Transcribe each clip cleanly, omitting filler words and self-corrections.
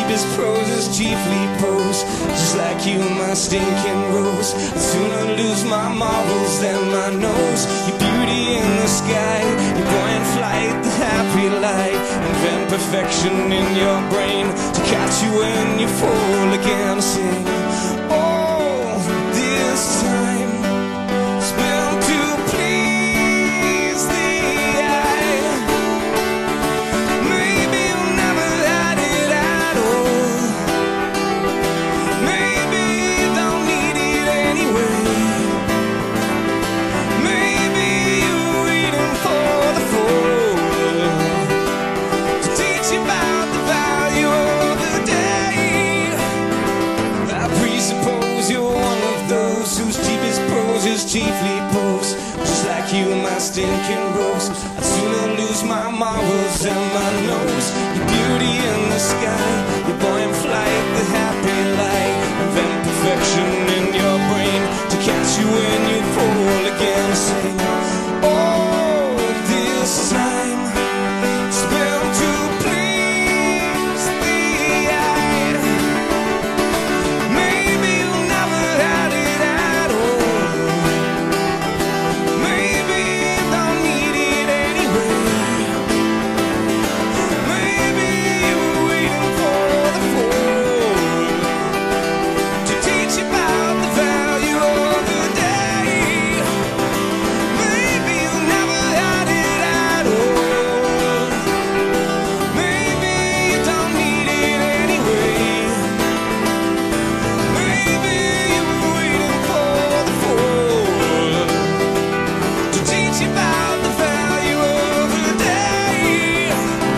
cheapest pros chiefly pose. Just like you, my stinking rose. I'd sooner lose my marbles than my nose. Your beauty in the sky, your buoyant flight, the happy light. Invent perfection in your brain to catch you when you fall again. Sing, oh, this time spent to please the eye. Maybe you'll never had it at all. Maybe you don't need it anyway. Maybe you're waiting for the fall to teach you about the value of the day. I presuppose you're one of those whose cheapest prose is chiefly pose. Just like you, my stinking rose. I'd sooner lose my marbles than my nose. Your beauty in the sky, your buoyant flight, the happy light. Invent perfection in your brain to catch you when you fall again. Sing, oh, this time spent to please the eye. Maybe you never had it at all. Maybe you don't need it anyway. Maybe you were waiting for the fall to teach you about the value of the day. Maybe you never had it at all. Maybe you don't need it anyway. Maybe you were waiting for the fall to teach you about the value of the day.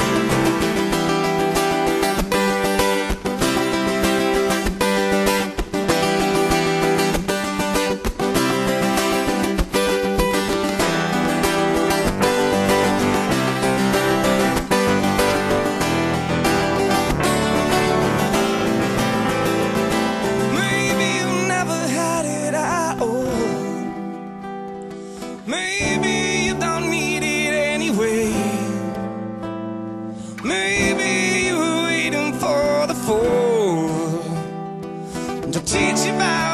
Maybe you never had it at all. Maybe you don't need it anyway. Maybe you were waiting for the fall to teach you about